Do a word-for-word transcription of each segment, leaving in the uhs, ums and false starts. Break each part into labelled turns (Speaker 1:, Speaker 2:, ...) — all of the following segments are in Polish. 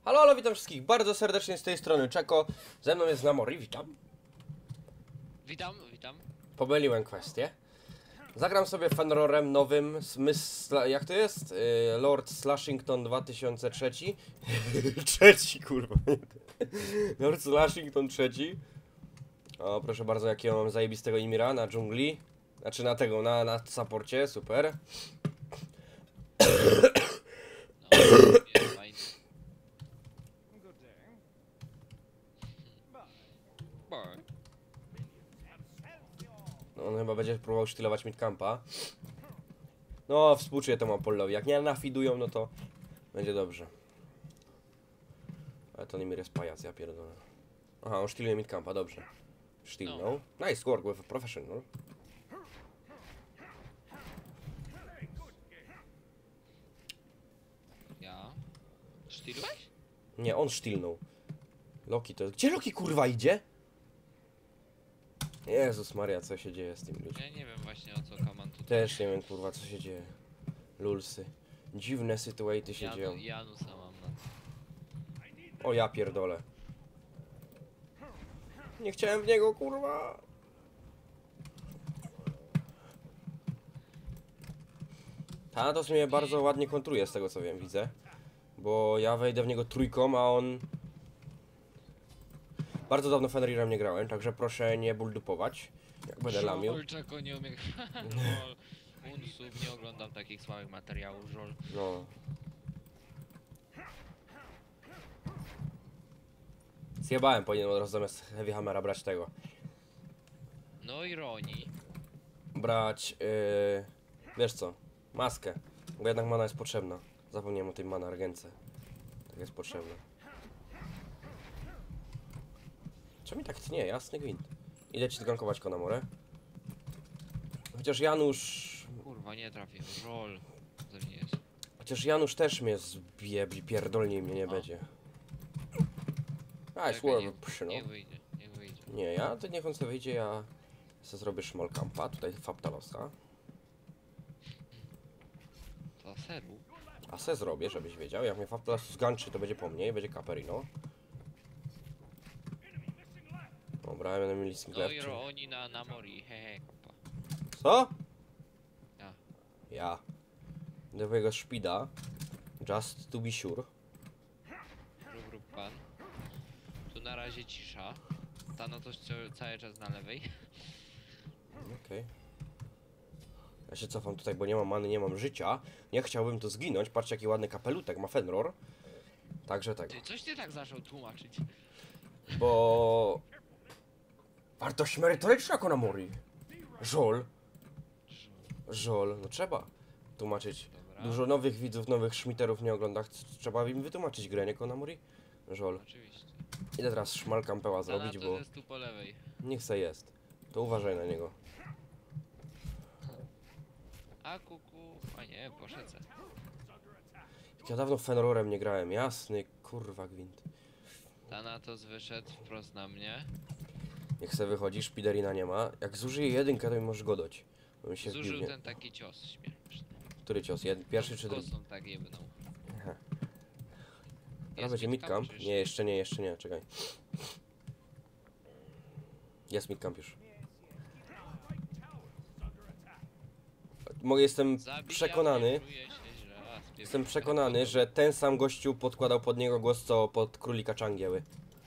Speaker 1: Halo, halo, witam wszystkich bardzo serdecznie z tej strony Czeko. Ze mną jest Namori, witam.
Speaker 2: Witam, witam.
Speaker 1: Pomyliłem kwestię. Zagram sobie Fenrorem nowym, smys... jak to jest? Yy, Lord Slashington dwa tysiące trzy. Trzeci, kurwa. Lord Slashington trzeci. O, proszę bardzo, jakiego mam zajebistego Imira na dżungli. Znaczy na tego, na, na supporcie, super.
Speaker 2: No, jest fajny. Bye.
Speaker 1: No, on chyba będzie próbował sztylować midcampa. No, współczuję temu Apollowi. Jak nie nafidują, no to będzie dobrze. Ale to Nimir jest pajac, ja pierdolę. Aha, on sztyluje midcampa, dobrze. Sztylnął. Nice work with a professional.
Speaker 2: Ja? Sztylujesz?
Speaker 1: Nie, on sztylnął. Loki to... Gdzie Loki kurwa idzie? Jezus Maria, co się dzieje z tym ludźmi?
Speaker 2: Ja nie wiem właśnie o co kaman tutaj.
Speaker 1: Też nie wiem kurwa, co się dzieje. Lulsy. Dziwne sytuacje się
Speaker 2: Janu,
Speaker 1: dzieją.
Speaker 2: Janusa mam na...
Speaker 1: O ja pierdolę. Nie chciałem w niego kurwa. Thanatos mnie bardzo ładnie kontruje z tego co wiem, widzę. Bo ja wejdę w niego trójką, a on... Bardzo dawno Fenrirem nie grałem, także proszę nie bulldupować. Jak będę lamił.
Speaker 2: Żol, czego nie umiem... Żol. Unsub, nie oglądam takich słabych materiałów, żol.
Speaker 1: No. Zjebałem, powinien od razu zamiast Heavy Hammera brać tego.
Speaker 2: No ironii.
Speaker 1: Brać, yy, wiesz co, maskę. Bo jednak mana jest potrzebna. Zapomniałem o tej mana argence. Tak jest potrzebna. Czemu mi tak tnie? Jasny gwint. Idę ci zgankować Konamorę. Chociaż Janusz...
Speaker 2: Kurwa, nie trafię. Żol. To nie jest.
Speaker 1: Chociaż Janusz też mnie zbije, pierdolnie mnie nie
Speaker 2: O.
Speaker 1: będzie. Nice
Speaker 2: Czekaj,
Speaker 1: work,
Speaker 2: niech,
Speaker 1: pszy, no.
Speaker 2: niech wyjdzie, niech wyjdzie.
Speaker 1: Nie, ja to niech on sobie wyjdzie, ja sobie zrobię small campa, tutaj Faptalosa.
Speaker 2: To seru.
Speaker 1: A se zrobię, żebyś wiedział, jak mnie Faptalos zganczy, to będzie po mnie i będzie Caperino. Dobra, ja będę mieli
Speaker 2: No
Speaker 1: singler.
Speaker 2: ironii na, na Mori, hehe. Kupa.
Speaker 1: Co?
Speaker 2: Ja.
Speaker 1: Ja. Do twojego szpida. Just to be sure.
Speaker 2: Rób, rób pan. Tu na razie cisza. Thanatos cały czas na lewej.
Speaker 1: Okej. Okay. Ja się cofam tutaj, bo nie mam many, nie mam życia. Nie chciałbym tu zginąć. Patrzcie, jaki ładny kapelutek ma Fenror. Także tak.
Speaker 2: Ty, coś ty tak zaczął tłumaczyć.
Speaker 1: Bo... Wartość merytoryczna Konamori. Żol. Żol. No trzeba tłumaczyć.
Speaker 2: Dobra.
Speaker 1: Dużo nowych widzów, nowych szmiterów nie ogląda. Trzeba im wytłumaczyć grę, nie Konamori? Żol.
Speaker 2: Oczywiście.
Speaker 1: Idę teraz szmal campeła zrobić,
Speaker 2: Thanatos
Speaker 1: bo...
Speaker 2: jest tu po lewej.
Speaker 1: Niech se jest. To uważaj na niego.
Speaker 2: A kuku... A nie, poszedł se.
Speaker 1: Ja dawno Fenrorem nie grałem. Jasny, kurwa gwint.
Speaker 2: Thanatos wyszedł wprost na mnie.
Speaker 1: Niech se wychodzi, szpiderina nie ma. Jak zużyje jedynkę, to mi możesz godać. Bo mi się
Speaker 2: Zużył
Speaker 1: wbił, nie?
Speaker 2: ten taki cios śmieszny.
Speaker 1: Który cios? Jed... Pierwszy czy drugi?
Speaker 2: Kosą tak jebnął.
Speaker 1: Teraz będzie midcamp? Nie, jeszcze nie, jeszcze nie, czekaj. Jest midcamp już. Mogę, jestem przekonany, jestem przekonany, że ten sam gościu podkładał pod niego głos, co pod królika Czangieły.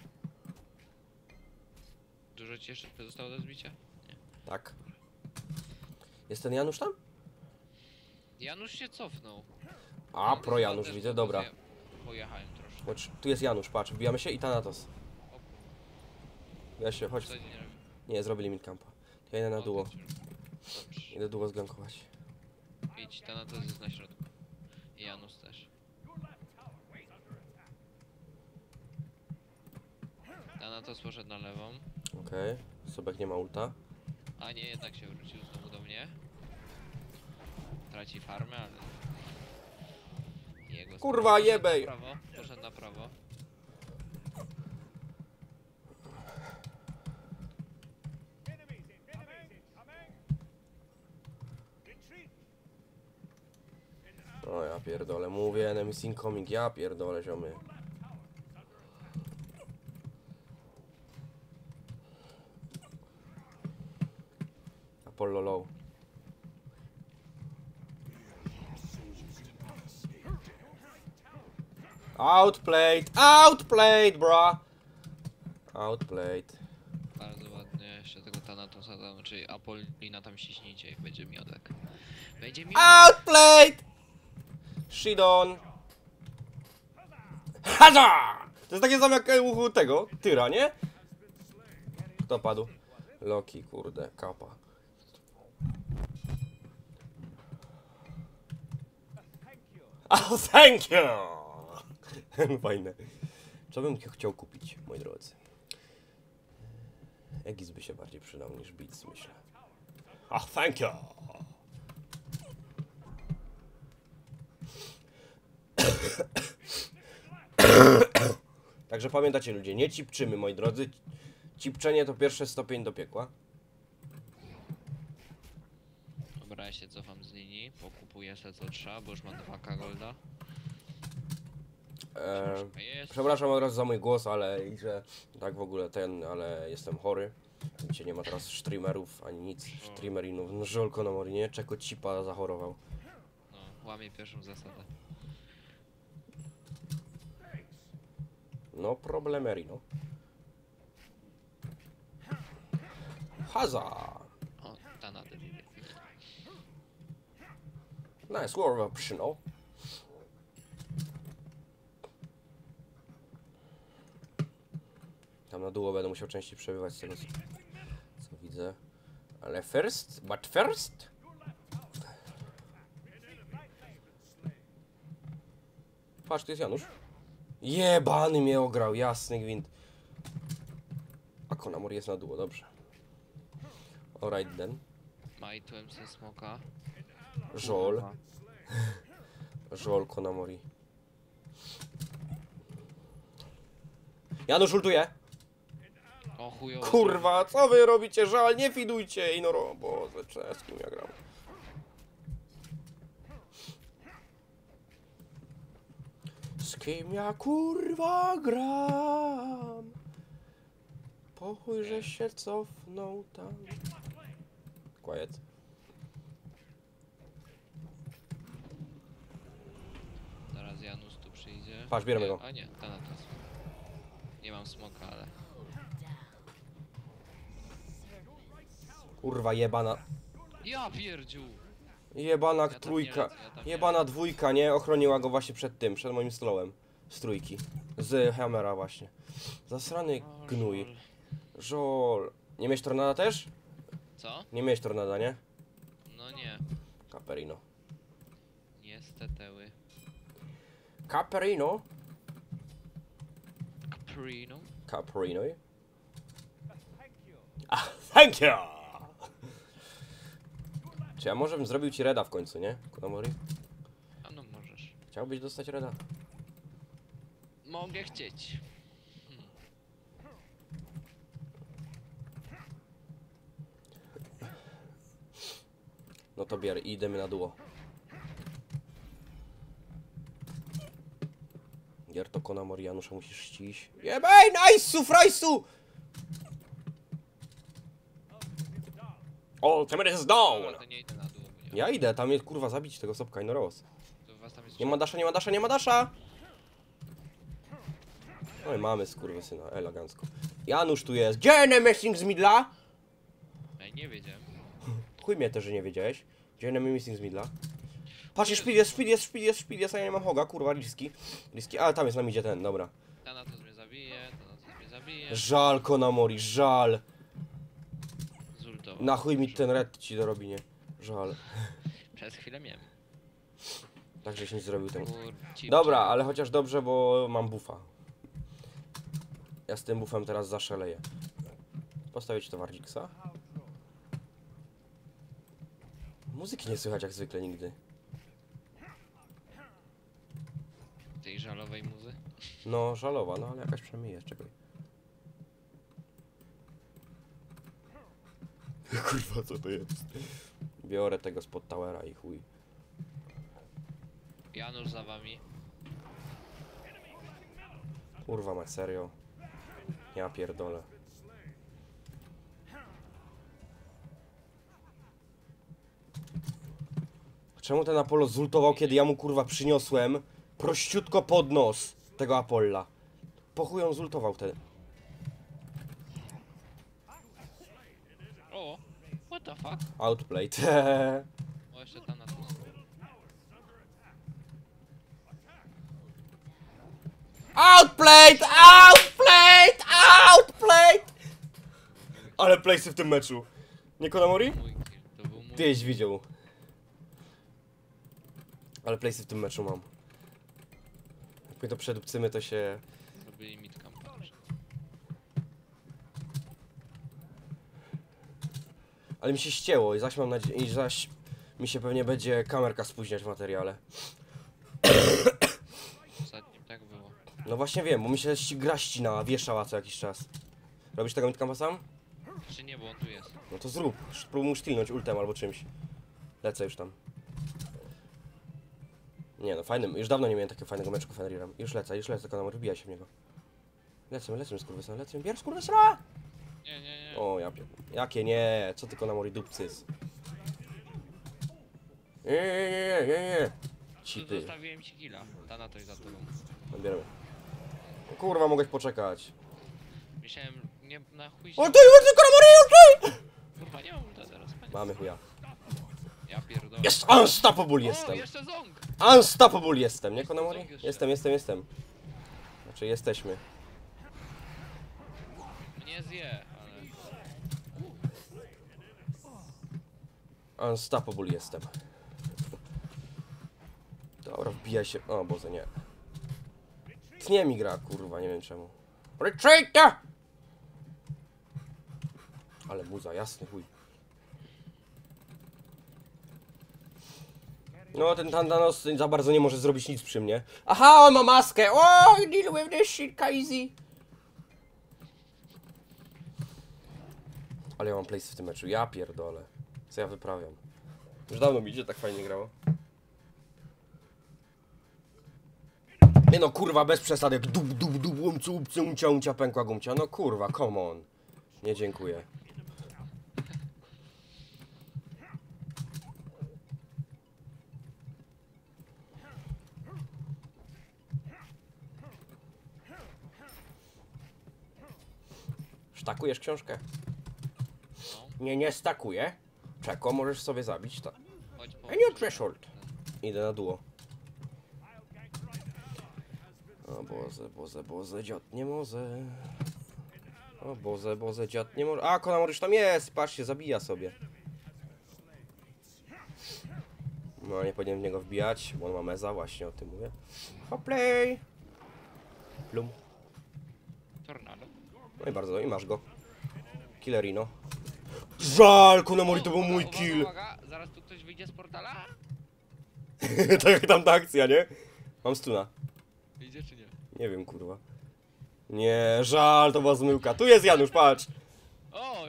Speaker 2: Dużo ci jeszcze zostało do zbicia?
Speaker 1: Tak. Jest ten Janusz tam?
Speaker 2: Janusz się cofnął.
Speaker 1: A,
Speaker 2: No,
Speaker 1: pro
Speaker 2: ja
Speaker 1: Janusz,
Speaker 2: też
Speaker 1: widzę,
Speaker 2: tu
Speaker 1: dobra.
Speaker 2: poje- Pojechałem troszkę.
Speaker 1: Chodź, tu jest Janusz, patrz, wbijamy się i Thanatos. Ja się, chodź.
Speaker 2: Co nie robi?
Speaker 1: Nie, zrobili midcampa. To ja idę na
Speaker 2: O,
Speaker 1: duo.
Speaker 2: to ci robi. Dobrze.
Speaker 1: Idę duo zgankować.
Speaker 2: Idź, Thanatos jest na środku. I Janusz też. Thanatos poszedł na lewą.
Speaker 1: Okej, okay. Sobek nie ma ulta.
Speaker 2: A nie, jednak się wrócił znowu do mnie. Traci farmę, ale... Jego
Speaker 1: Kurwa,
Speaker 2: poszedł
Speaker 1: jebej!
Speaker 2: Na prawo, poszedł na prawo.
Speaker 1: O ja pierdolę, mówię enemies incoming, ja pierdolę ziomy. Apollo low. Outplayed! Outplayed, bro! Outplayed.
Speaker 2: Bardzo ładnie, jeszcze tego Thanatosa dam, czyli Apollina tam ciśnijcie, jak będzie miodek. Będzie miodek!
Speaker 1: Outplayed! Shidon! Haza! To jest takie samo jak u tego, Tyra, nie? Kto padł? Loki, kurde, kapa. Oh, thank you! Fajne. Co bym chciał kupić, moi drodzy? Egis by się bardziej przydał niż Beats, myślę. Oh, thank you! Także pamiętacie ludzie, nie cipczymy, moi drodzy. Cipczenie to pierwszy stopień do piekła.
Speaker 2: Dobra, ja się cofam z linii, pokupuję se co trzeba, bo już mam dwa K golda.
Speaker 1: Eee,
Speaker 2: Jest.
Speaker 1: przepraszam od razu za mój głos, ale i że tak w ogóle ten, ale jestem chory. Widzicie, nie ma teraz streamerów ani nic. Streamerinów. No, Żolko na mori, nie? Czeko cipa zachorował.
Speaker 2: No, łamie pierwszą zasadę.
Speaker 1: No problemeri, no. Haza!
Speaker 2: O, Thanaty widzę.
Speaker 1: Nice war optional. Tam na dół będę musiał częściej przebywać z tego, co, co widzę. Ale first, but first... Patrz, tu jest Janusz. Jebany mnie ograł, jasny gwint. A Konamor jest na dół, dobrze. Alright then.
Speaker 2: Majtłem se smoka.
Speaker 1: Żol. Żol Konamori. Janusz ultuje!
Speaker 2: O chujowo.
Speaker 1: Kurwa, co wy robicie? Żal, nie fidujcie! Inoro, bo z kim ja gram. Z kim ja kurwa gram? Pochuj, że się cofnął tam. Quiet.
Speaker 2: Zaraz Janusz tu przyjdzie.
Speaker 1: Patrz, bierzemy
Speaker 2: Nie,
Speaker 1: go.
Speaker 2: A nie, Thanatos. Nie mam smoka, ale...
Speaker 1: Kurwa, jebana.
Speaker 2: Ja pierdziu!
Speaker 1: Jebana
Speaker 2: Ja tam
Speaker 1: trójka.
Speaker 2: nie lecę, ja tam nie
Speaker 1: Jebana dwójka, nie? Ochroniła go właśnie przed tym, przed moim slowem. Z trójki. Z Hammera właśnie. Zasrany
Speaker 2: O,
Speaker 1: gnój.
Speaker 2: żol.
Speaker 1: Żol. Nie miałeś tornada też?
Speaker 2: Co?
Speaker 1: Nie miałeś tornada, nie?
Speaker 2: No nie.
Speaker 1: Caperino.
Speaker 2: Niesteteły.
Speaker 1: Caperino?
Speaker 2: Caprino.
Speaker 1: Caperino? Ah, thank you! Czy ja może bym zrobił ci reda w końcu, nie? Konamori?
Speaker 2: A no możesz.
Speaker 1: Chciałbyś dostać reda?
Speaker 2: Mogę chcieć.
Speaker 1: No to bier i idziemy na duo. Gier to Konamori, Janusza musisz ścić. Jebej, nice, frajsu! Ultimate is down!
Speaker 2: Dobra, to nie idę na dół. bo nie-
Speaker 1: Ja idę, tam jest kurwa zabić tego Sobka i Noros.
Speaker 2: To was tam jest
Speaker 1: Nie ma dasza, nie ma dasza, nie ma dasza! No i mamy skurwysyna, elegancko. Janusz tu jest. Gdzie Nemesing z Midla?
Speaker 2: Ej, nie wiedziałem.
Speaker 1: Chuj mnie też, że nie wiedziałeś. Gdzie Nemesing z Midla? Patrz, jest szpil, jest szpil, jest szpil, jest szpil, jest, a ja nie mam hoga, kurwa, riski. Riski, a tam jest na midzie ten, dobra.
Speaker 2: Thanatos mnie zabije, Thanatos mnie zabije.
Speaker 1: Żal, Konamori, żal.
Speaker 2: Zultował.
Speaker 1: Na chuj mi ten red ci dorobi, nie? Żal.
Speaker 2: Przez chwilę miałem.
Speaker 1: Tak, żeś nie zrobił ten.
Speaker 2: Kurci.
Speaker 1: Dobra, ale chociaż dobrze, bo mam buffa. Ja z tym buffem teraz zaszaleję. Postawić to Wardziksa. Muzyki nie słychać jak zwykle nigdy.
Speaker 2: Tej żalowej muzy.
Speaker 1: No, żalowa, no ale jakaś przynajmniej jest, czekaj. Kurwa, co to jest? Biorę tego spod towera i chuj.
Speaker 2: Janusz za wami.
Speaker 1: Kurwa, mać serio. Ja pierdolę. Czemu ten Apollo zultował, kiedy ja mu kurwa przyniosłem prościutko pod nos tego Apolla? Po chuj on zultował wtedy.
Speaker 2: O! What the fuck?
Speaker 1: Outplayed.
Speaker 2: O, jeszcze tam na to.
Speaker 1: Outplayed! Outplayed! Outplayed! Ale playsy w tym meczu. Nie Konamori?
Speaker 2: Mój kill. To był mój.
Speaker 1: Tyś widział. Ale playsy w tym meczu mam. Jak my to przedupcymy, to się...
Speaker 2: Zrobili mid campaign.
Speaker 1: Ale mi się ścięło i zaś mam nadzieję, i zaś mi się pewnie będzie kamerka spóźniać w materiale.
Speaker 2: Ostatnim tak było.
Speaker 1: No właśnie wiem, bo mi się ści- gra ścinała, wieszała co jakiś czas. Robisz tego midcampa sam?
Speaker 2: Czy nie, bo on tu jest.
Speaker 1: No to zrób. Spróbuj mu sztilnąć ultem albo czymś. Lecę już tam. Nie no, fajnym. Już dawno nie miałem takiego fajnego meczku Fenrirem. Już lecę, już lecę, tylko wbijaj się w niego. Lecę, lecę, skurwysyn, lecę, bierz skurwysyna!
Speaker 2: Nie, nie, nie.
Speaker 1: O, ja pier... Jakie nie, co tylko na mori dupcys. Nie, nie, nie, nie, nie, nie.
Speaker 2: Tu
Speaker 1: Cipy.
Speaker 2: zostawiłem ci killa. Ta na to i za tobą.
Speaker 1: Odbieramy. O, kurwa, mogłeś poczekać.
Speaker 2: Myślałem, nie na chuj.
Speaker 1: O, ty, o, ty, Konamori,
Speaker 2: Kurwa, nie mam ulta teraz, panie.
Speaker 1: mamy chuja.
Speaker 2: Ja pierdolę.
Speaker 1: Jest unstoppable
Speaker 2: O,
Speaker 1: jestem.
Speaker 2: jeszcze ząg!
Speaker 1: Unstoppable jestem, nie Konamori? Jestem, jestem, jestem. Znaczy jesteśmy.
Speaker 2: Mnie zje, ale...
Speaker 1: Unstoppable jestem. Dobra, wbijaj się. O Boże, nie. Tnie mi gra, kurwa, nie wiem czemu. Retreat! Ale muza, jasny chuj. No, ten Tandanos za bardzo nie może zrobić nic przy mnie. Aha, on ma maskę! O, you deal with this shit, crazy! Ale ja mam place w tym meczu, ja pierdolę. Co ja wyprawiam? Już dawno mi się tak fajnie grało. Nie no, kurwa, bez przesady. Dub, dub, dub, umcu, umcu, umcia, umcia, pękła gumcia. No kurwa, come on. Nie dziękuję. Sztakujesz książkę?
Speaker 2: No,
Speaker 1: Nie, nie stakuję. Czeko, możesz sobie zabić, tak.
Speaker 2: chodź po...
Speaker 1: A nie threshold. Idę na duo. O Boże, Boże, Boże, dziad nie może. O Boże, Boże, dziad nie może. A, Konamor już tam jest, patrzcie, zabija sobie. No, nie powinienem w niego wbijać, bo on ma meza, właśnie o tym mówię. Hoplay! Plum.
Speaker 2: Tornado.
Speaker 1: No i bardzo, i masz go. Killerino. Żal, Konamori, to był
Speaker 2: Uwaga,
Speaker 1: mój
Speaker 2: uwaga,
Speaker 1: kill.
Speaker 2: Uwaga, zaraz tu ktoś wyjdzie z portala?
Speaker 1: Tak jak tam ta akcja, nie? Mam stuna.
Speaker 2: Wyjdzie czy nie?
Speaker 1: Nie wiem, kurwa. Nie, żal, to była zmyłka. Tu jest Janusz, patrz.
Speaker 2: O!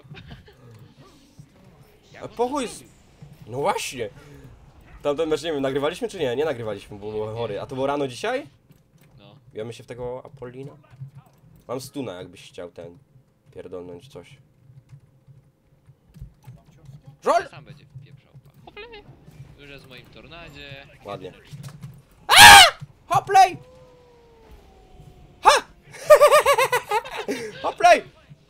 Speaker 1: A pochuj z... No właśnie. Tamten mecz, nie wiem, nagrywaliśmy czy nie? Nie nagrywaliśmy, bo był chory. A to było rano dzisiaj?
Speaker 2: No.
Speaker 1: Bijamy się w tego Apollina? Mam stuna, jakbyś chciał ten... pierdolnąć coś. Żol!
Speaker 2: Sam będzie wpieprzał. Hople! Już jest w moim tornadzie.
Speaker 1: Ładnie. Hoplay! Ha! Hoplay!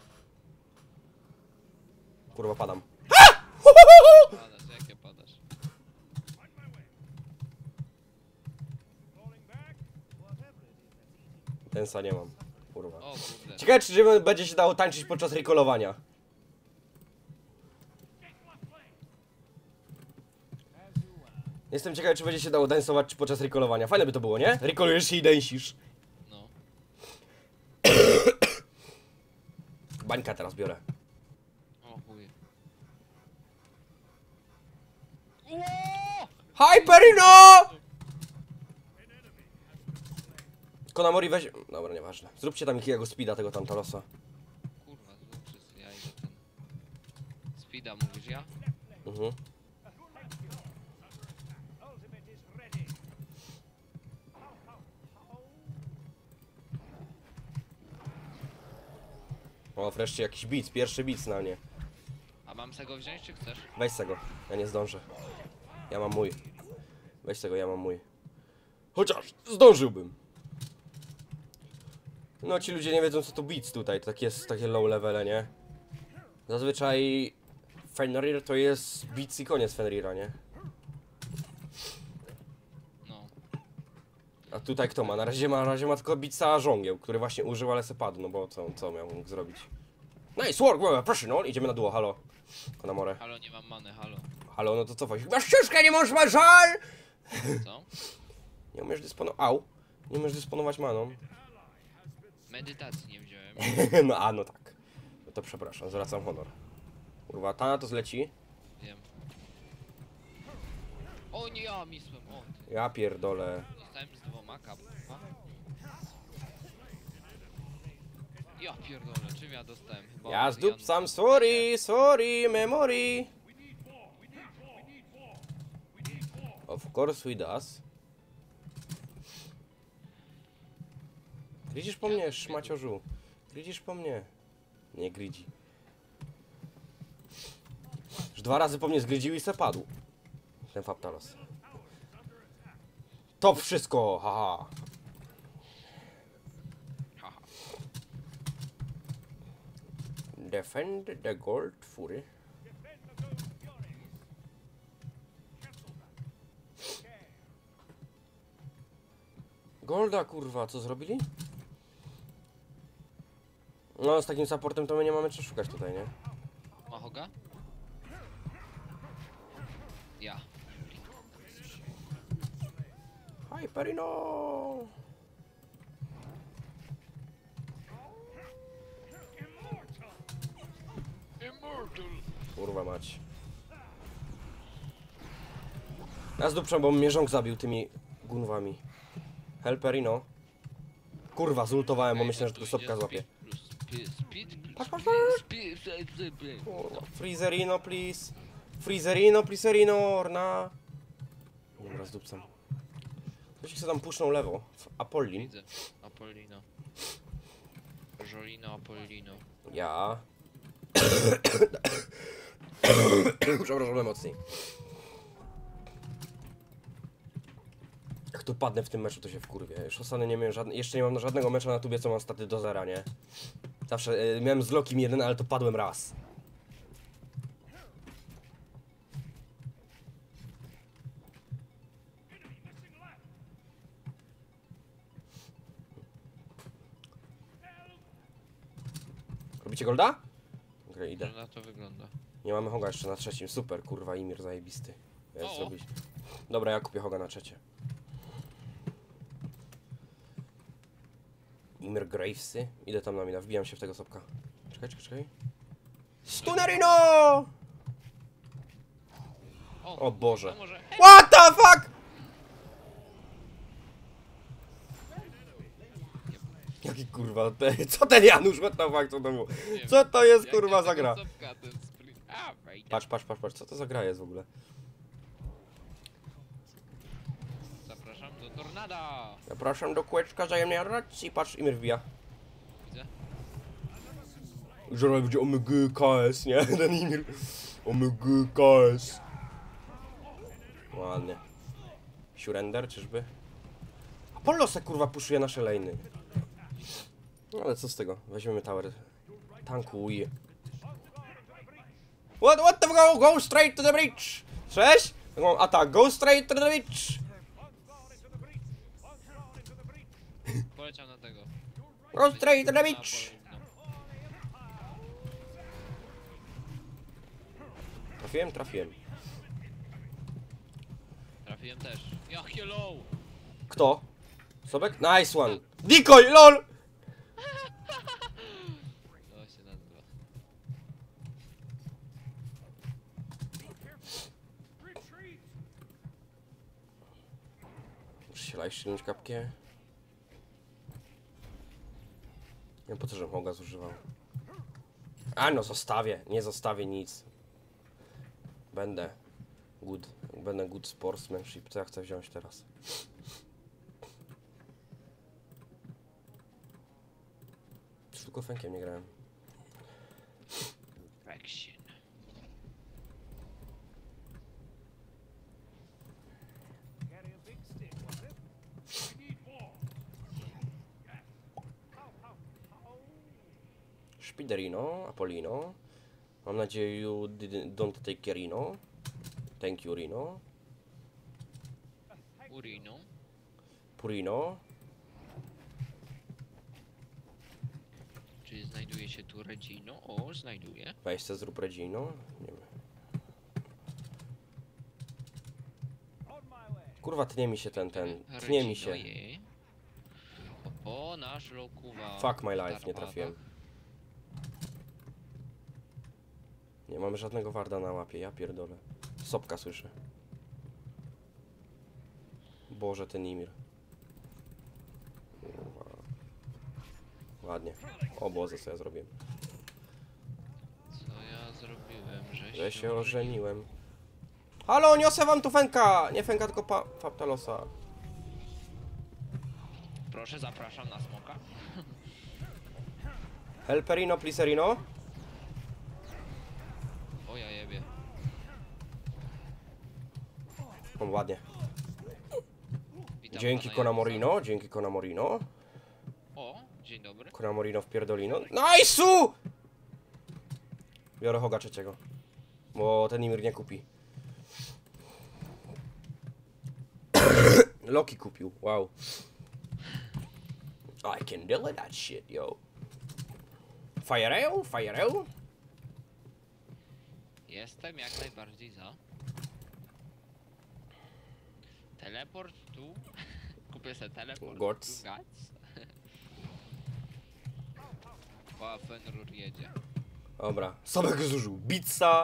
Speaker 1: Kurwa, padam. Ha!
Speaker 2: Padasz, jakie padasz?
Speaker 1: Tensa nie mam. Kurwa.
Speaker 2: O kurde.
Speaker 1: Ciekawe, czy żeby będzie się dało tańczyć podczas recallowania. Jestem ciekawy, czy będzie się dało dansować podczas recallowania. Fajne by to było, nie? Recallujesz się i dęsisz.
Speaker 2: No.
Speaker 1: Bańka teraz biorę.
Speaker 2: O chuj.
Speaker 1: Hyperino! Konamori weź... Dobra, nieważne. Zróbcie tam jakiego speeda tego tam Talosa.
Speaker 2: Kurwa, znów wszyscy, ja idę ten... Speeda mówisz, ja?
Speaker 1: Mhm. O, wreszcie jakiś beat, pierwszy beat na mnie.
Speaker 2: A mam se go wziąć, czy chcesz?
Speaker 1: Weź se go, ja nie zdążę. Ja mam mój. Weź tego, ja mam mój. Chociaż zdążyłbym. No ci ludzie nie wiedzą co to beats tutaj, to tak jest takie low levele, nie? Zazwyczaj Fenrir to jest beats i koniec Fenrira, nie?
Speaker 2: No.
Speaker 1: A tutaj kto ma? Na razie ma, na razie ma tylko beatsa żongieł, który właśnie użył, ale se padł, no bo co, co miał mógł zrobić? Nice work, well, professional! Idziemy na duo, halo. Konamore.
Speaker 2: Halo, nie mam many, halo.
Speaker 1: Halo, no to co, masz ścieżkę, nie możesz, masz żal!
Speaker 2: Co?
Speaker 1: Nie umiesz dysponować, au, nie umiesz dysponować maną.
Speaker 2: Medytacji nie wziąłem.
Speaker 1: No a, no tak. No to przepraszam, zwracam honor. Kurwa, ta to zleci.
Speaker 2: Wiem. O nie, ja misłem, o ty.
Speaker 1: Ja pierdolę.
Speaker 2: Zostałem z dwoma kapła. Ja pierdolę, czym ja dostałem? Chyba
Speaker 1: Ja
Speaker 2: od
Speaker 1: zdupcam,
Speaker 2: Jan-
Speaker 1: sorry, sorry, memory. Of course we does. Gridzisz po mnie, szmaciorzu. Gridzisz po mnie. Nie gridzi. Już dwa razy po mnie zgrydził i se padł. Ten Faptalos. To wszystko, haha.
Speaker 2: Haha.
Speaker 1: Defend the Gold Fury. Golda, kurwa, co zrobili? No, z takim supportem to my nie mamy czego szukać tutaj, nie?
Speaker 2: Mahoga? Ja.
Speaker 1: Hyperino!
Speaker 2: Immortal.
Speaker 1: Kurwa mać. Ja zdupczam, bo mnie rząg zabił tymi gunwami. Helperino. Kurwa, zultowałem, bo myślę, że tylko stopka złapie. Patrz, patrz, patrz. Kurwa, Freezerino, please. Freezerino, pleaserino, orna. Dobra, zdupcam. Ktoś chce tam puszczą lewo. W Apollin.
Speaker 2: Widzę. Apollino. Żolino, Apollino.
Speaker 1: Ja. Przepraszam najmocniej. Jak tu padnę w tym meczu, to się wkurwię. Już ostatnio nie miałem żadne, jeszcze nie mam żadnego meczu na tubie, co mam staty do zera, nie? Zawsze y, miałem z Lokim jeden, ale to padłem raz. Robicie golda? Okej, okay, idę.
Speaker 2: No na to wygląda.
Speaker 1: Nie mamy hoga jeszcze na trzecim. Super, kurwa, Imir zajebisty. Ja
Speaker 2: O.
Speaker 1: zrobić. Dobra, ja kupię hoga na trzecie. Imir Gravesy. Idę tam na mina, wbijam się w tego sopka. Czekaj, czekaj, czekaj. Stunnerino! O Boże.
Speaker 2: A może...
Speaker 1: What the fuck? Jaki kurwa, te, co ten Janusz, what the fuck, co to było? Co to jest
Speaker 2: Jak
Speaker 1: kurwa
Speaker 2: ja
Speaker 1: za
Speaker 2: tego
Speaker 1: gra?
Speaker 2: sopka, ten sprint. A, wejdę.
Speaker 1: Patrz, patrz, patrz, patrz, co to za gra jest w ogóle?
Speaker 2: Zapraszam do tornada.
Speaker 1: Zapraszam do kółeczka wzajemnej racji. Patrz, Imir wbija.
Speaker 2: Widzę.
Speaker 1: Że będzie omega K S, nie? Ten Imir. Omega K S. Ładnie. Surrender, czyżby? Apollo se kurwa puszuje nasze lejny. No ale co z tego? Weźmiemy tower. Tankuj. What, what the go? Go straight to the bridge! Cześć? Atak, go straight to the bridge!
Speaker 2: Poleciał na tego.
Speaker 1: Go straight to the
Speaker 2: Na
Speaker 1: bridge!
Speaker 2: Apollino.
Speaker 1: Trafiłem? Trafiłem.
Speaker 2: Trafiłem też. Jakie low!
Speaker 1: Kto? Sobek? Nice one! Decoy, lol!
Speaker 2: To się nazywa.
Speaker 1: Muszę się live ściągnąć kapkę. Nie wiem po co, żebym hoga zużywał. A no, zostawię. Nie zostawię nic. Będę good. Będę good sportsmanship. Co ja chcę wziąć teraz? Tylko fękiem nie grałem.
Speaker 2: Action.
Speaker 1: Spiderino, Apolino. Mam nadzieję, you didn't, don't take Rino. Thank you, Rino.
Speaker 2: Urino.
Speaker 1: Purino.
Speaker 2: Czy znajduje się tu Regino? O, znajduje.
Speaker 1: Weź se zrób Regino. Nie wiem. Kurwa, tnie mi się ten, ten. Tnie mi się.
Speaker 2: Regino je. O, nasz lokuwa.
Speaker 1: Fuck my life, nie trafiłem. Nie mamy żadnego warda na mapie, ja pierdolę. Sopka słyszę. Boże, ten Imir. Kurwa. Ładnie. O Boże, co ja zrobiłem.
Speaker 2: Co ja zrobiłem, że,
Speaker 1: Że się
Speaker 2: ożeniłem?
Speaker 1: ożeniłem. Halo, niosę wam tu Fenka! Nie Fenka, tylko pa Faptalosa.
Speaker 2: Proszę, zapraszam na smoka.
Speaker 1: Helperino, pliserino.
Speaker 2: O, ja jebie.
Speaker 1: O, ładnie.
Speaker 2: Witam
Speaker 1: Dzięki
Speaker 2: pana
Speaker 1: Konamorino, dzięki Konamorino.
Speaker 2: Jezusa. O, dzień dobry.
Speaker 1: Konamorino w pierdolino. Najsu! Biorę Hoga trzeciego. Bo ten Imir nie kupi. Loki kupił, wow. I can deal that shit, yo. Fire'eł, fire'eł.
Speaker 2: Jestem jak najbardziej za. Teleport tu. Kupię sobie teleport
Speaker 1: Gods.
Speaker 2: tu. Gods. O, Fenrir jedzie.
Speaker 1: Dobra, Sobek zużył Bitsa.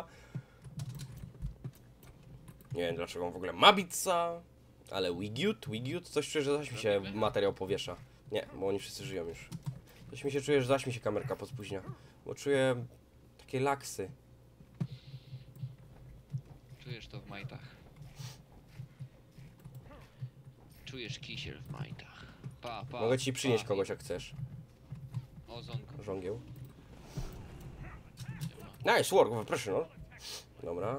Speaker 1: Nie wiem dlaczego on w ogóle ma Bitsa. Ale Wigiut, Wigiut, coś czuję, że zaś mi się materiał powiesza. Nie, bo oni wszyscy żyją już. Coś mi się czuje, że zaś mi się kamerka pospóźnia. Bo czuję takie laksy.
Speaker 2: Czujesz to w majtach. Czujesz kisiel w majtach. Pa, pa,
Speaker 1: Mogę ci przynieść
Speaker 2: pa.
Speaker 1: kogoś jak chcesz.
Speaker 2: O, zonko.
Speaker 1: Żągieł. Nice work, proszę no. Dobra.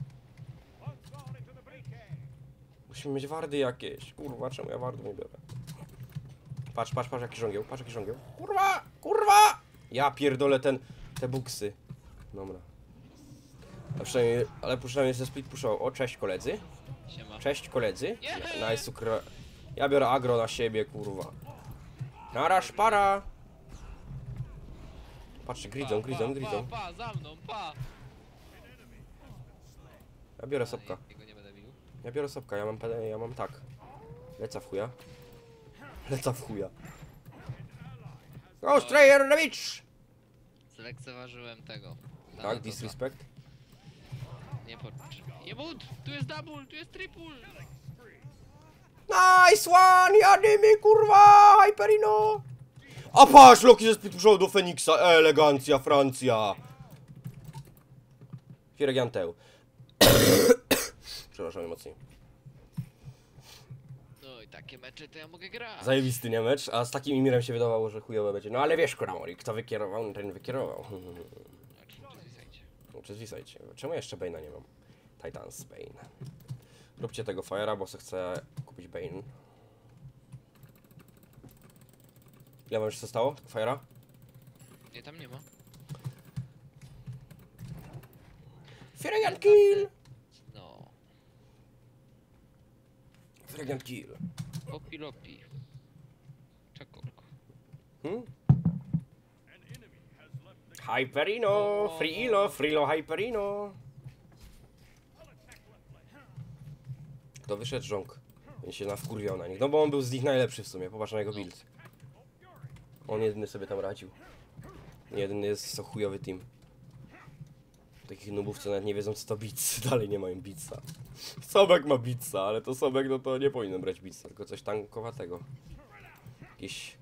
Speaker 1: Musimy mieć wardy jakieś. Kurwa, czemu ja wardów nie biorę? Patrz, patrz, patrz jaki żągieł, patrz jaki żągieł. Kurwa, kurwa! Ja pierdolę ten, te buksy. Dobra. A przynajmniej, ale przynajmniej ze split puszował. O, cześć koledzy.
Speaker 2: Siema.
Speaker 1: Cześć koledzy.
Speaker 2: Nie.
Speaker 1: Nice, ukra... Ja biorę agro na siebie, kurwa. Naraż, para! Patrzcie, gridzą, gridzą, gridzą.
Speaker 2: Pa, pa, za mną, pa!
Speaker 1: Ja biorę sopka.
Speaker 2: Jego nie będę bił.
Speaker 1: Ja biorę sopka, ja mam, pe- ja mam tak. Leca w chuja. Leca w chuja. Go Strayer na beach!
Speaker 2: Zlekceważyłem tego.
Speaker 1: Tak,
Speaker 2: Thanatos.
Speaker 1: disrespect.
Speaker 2: Nie po... Nie bud! Tu jest double, tu jest triple!
Speaker 1: Nice one! Jady mi kurwa! Hyperino! A patrz, Loki ze split do Feniksa. Elegancja, Francja. Fieregianteł. Przepraszam najmocniej.
Speaker 2: No i takie mecze to ja mogę grać.
Speaker 1: Zajebisty nie mecz, a z takim Imirem się wydawało, że chujowe będzie. No ale wiesz, Konamori, kto wykierował, ten wykierował.
Speaker 2: Znaczy,
Speaker 1: Przyzwisajcie. Czemu jeszcze Bane'a nie mam? Titans Bane. Róbcie tego Fire'a, bo se chcę kupić Bane. Ile wam jeszcze zostało? Fire'a?
Speaker 2: Nie, tam nie ma.
Speaker 1: Firegiant kill!
Speaker 2: No.
Speaker 1: Firegiant kill.
Speaker 2: Popi lopi. Czekolko.
Speaker 1: Hmm? Hyperino! Freelo! Freelo Hyperino! Kto wyszedł? Żonk. Więc się nawkurwiał na nich. No bo on był z nich najlepszy w sumie. Popatrz na jego build. On jedyny sobie tam radził. Jedyny jest to chujowy team. Takich nubów, co nawet nie wiedzą co to beats. Dalej nie mają beatsa. Sobek ma beatsa, ale to Sobek no to nie powinien brać beatsa, tylko coś tankowatego. Jakiś...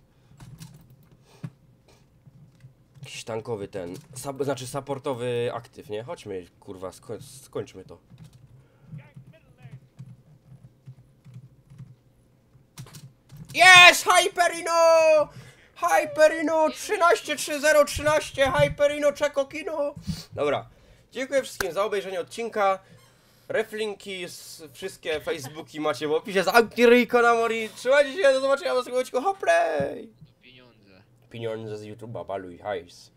Speaker 1: Jakiś tankowy ten, sub, znaczy supportowy aktyw, nie? Chodźmy, kurwa, skoń, skończmy to. Yes! Hyperino! Hyperino! trzynaście trzy zero trzynaście! Hyperino Czekokino! Dobra, dziękuję wszystkim za obejrzenie odcinka. Reflinki, z wszystkie Facebooki macie w opisie. Zamknij ryj, Konamori! Trzymajcie się, do zobaczenia w następnym odcinku. Hoplay!
Speaker 2: Pieniądze.
Speaker 1: Pieniądze z YouTube'a, baluj, hajs.